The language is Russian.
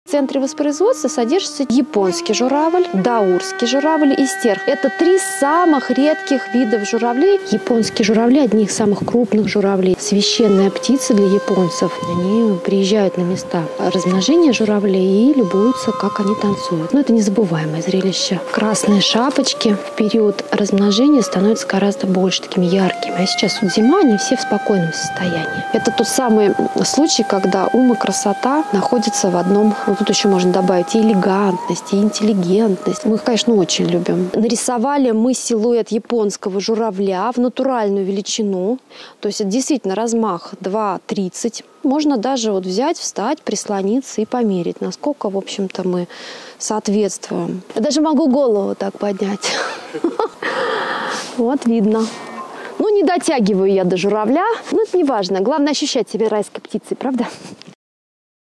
В центре воспроизводства содержится японский журавль, даурский журавль и стерх. Это 3 самых редких видов журавлей. Японские журавли – одни из самых крупных журавлей. Священная птица для японцев. Они приезжают на места размножения журавлей и любуются, как они танцуют. Но это незабываемое зрелище. Красные шапочки в период размножения становятся гораздо больше такими яркими. А сейчас вот зима, они все в спокойном состоянии. Это тот самый случай, когда ум и красота находятся в одном. Вот тут еще можно добавить и элегантность, и интеллигентность. Мы их, конечно, очень любим. Нарисовали мы силуэт японского журавля в натуральную величину. То есть это действительно размах 2,30. Можно даже вот взять, встать, прислониться и померить, насколько, в общем-то, мы соответствуем. Я даже могу голову так поднять. Вот видно. Ну, не дотягиваю я до журавля, но это не важно. Главное ощущать себя райской птицей, правда?